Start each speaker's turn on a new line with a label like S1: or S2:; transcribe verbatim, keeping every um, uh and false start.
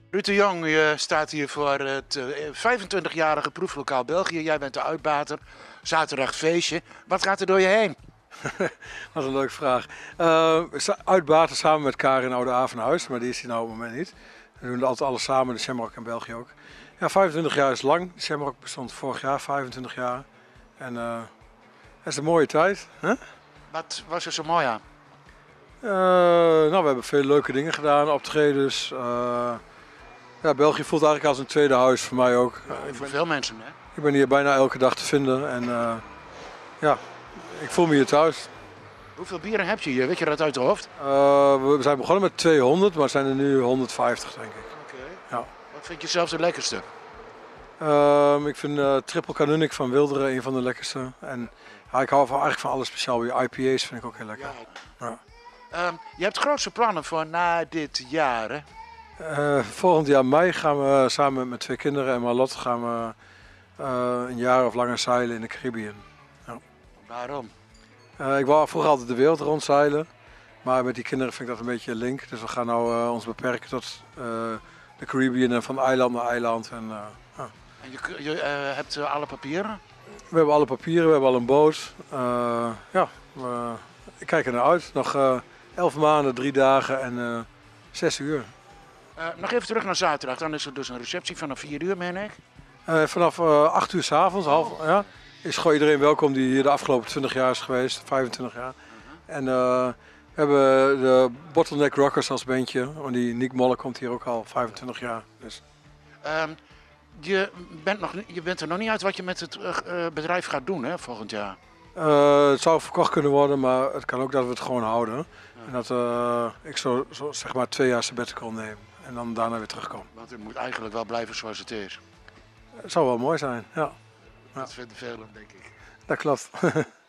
S1: Ruud de Jong, je staat hier voor het uh, vijfentwintigjarige proeflokaal België. Jij bent de uitbater. Zaterdag feestje. Wat gaat er door je heen?
S2: Wat een leuke vraag. Uh, uitbaten samen met Karin Oude Avenhuis, maar die is hier nou op het moment niet. We doen altijd alles samen, de Shamrock in België ook. Ja, vijfentwintig jaar is lang. De Shamrock bestond vorig jaar, vijfentwintig jaar. En uh, dat is een mooie tijd. Huh?
S1: Wat was er zo mooi aan?
S2: Uh, nou, we hebben veel leuke dingen gedaan, optredens. Uh, ja, België voelt eigenlijk als een tweede huis voor mij ook.
S1: Ja, voor veel mensen, hè?
S2: Ik ben hier bijna elke dag te vinden en uh, ja, ik voel me hier thuis.
S1: Hoeveel bieren heb je hier? Weet je dat uit de hoofd?
S2: Uh, we zijn begonnen met tweehonderd, maar het zijn er nu honderdvijftig, denk ik.
S1: Oké.
S2: Ja.
S1: Wat vind je zelf het lekkerste?
S2: Uh, ik vind uh, Triple Canunic van Wilderen een van de lekkerste. En ja, ik hou van, eigenlijk van alles speciaal. I P A's vind ik ook heel lekker.
S1: Ja. Ja. Um, je hebt grootste plannen voor na dit jaar, hè?
S2: Uh, volgend jaar mei gaan we samen met mijn twee kinderen en Marlotte gaan we uh, een jaar of langer zeilen in de Caribbean. Ja.
S1: Waarom?
S2: Uh, ik wou vroeger altijd de wereld rondzeilen, maar met die kinderen vind ik dat een beetje een link. Dus we gaan nou uh, ons beperken tot uh, de Caribbean en van eiland naar eiland. En, uh, uh.
S1: en je, je uh, hebt uh, alle papieren?
S2: We hebben alle papieren, we hebben al een boot. Uh, ja, we, ik kijk er naar uit. Nog uh, elf maanden, drie dagen en uh, zes uur.
S1: Uh, nog even terug naar zaterdag, dan is er dus een receptie vanaf vier uur, meen ik?
S2: Uh, vanaf uh, acht uur 's avonds, half, ja, is gewoon iedereen welkom die hier de afgelopen twintig jaar is geweest, vijfentwintig jaar. Uh-huh. En uh, we hebben de Bottleneck Rockers als bandje, want die Nick Molle komt hier ook al vijfentwintig jaar. Dus.
S1: Um, je, bent nog, je bent er nog niet uit wat je met het uh, bedrijf gaat doen, hè, volgend jaar?
S2: Uh, het zou verkocht kunnen worden, maar het kan ook dat we het gewoon houden. Ja. En dat uh, ik zo, zo zeg maar twee jaar sabbatical neem en dan daarna weer terugkom.
S1: Want het moet eigenlijk wel blijven zoals het is.
S2: Het zou wel mooi zijn, ja.
S1: Dat vinden velen, denk ik.
S2: Dat klopt.